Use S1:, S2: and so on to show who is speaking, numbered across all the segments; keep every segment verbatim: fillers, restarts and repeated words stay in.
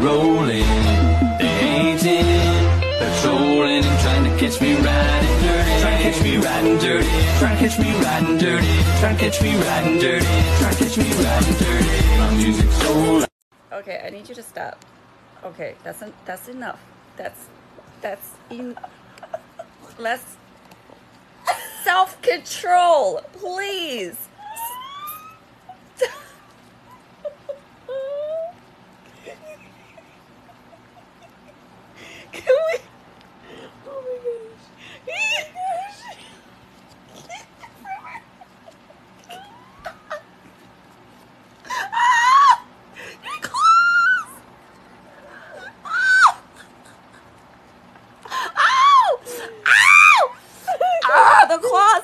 S1: rolling. They hating, patrolling, and trying to catch me riding dirty. Trying to catch me riding dirty. Trying to catch me riding dirty. Trying to catch me riding dirty. Trying to catch me riding dirty. My music's so loud.
S2: Okay, I need you to stop. Okay, that's en that's enough. That's that's in. Let's self-control, please. Can we? Oh my gosh. Ah! You're close! Ah! Ow! Ow! Ah, the claws!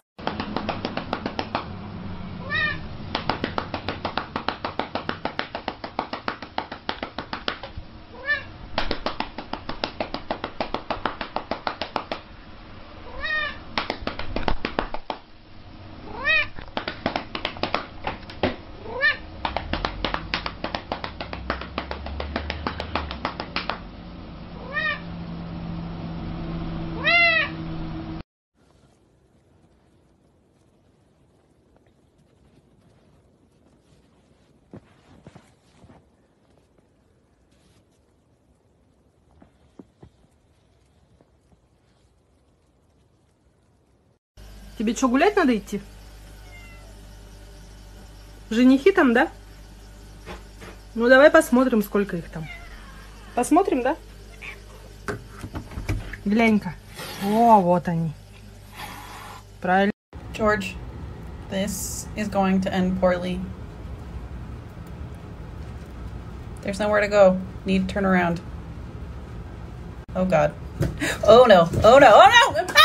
S3: Тебе что, гулять надо идти? Женихи там, да? Ну, давай посмотрим, сколько их там. Посмотрим, да? Глянь-ка. О, вот они. Правильно.
S4: George, this is going to end poorly. There's nowhere to go. Need to turn around. Oh God. Oh no. Oh no. Oh no!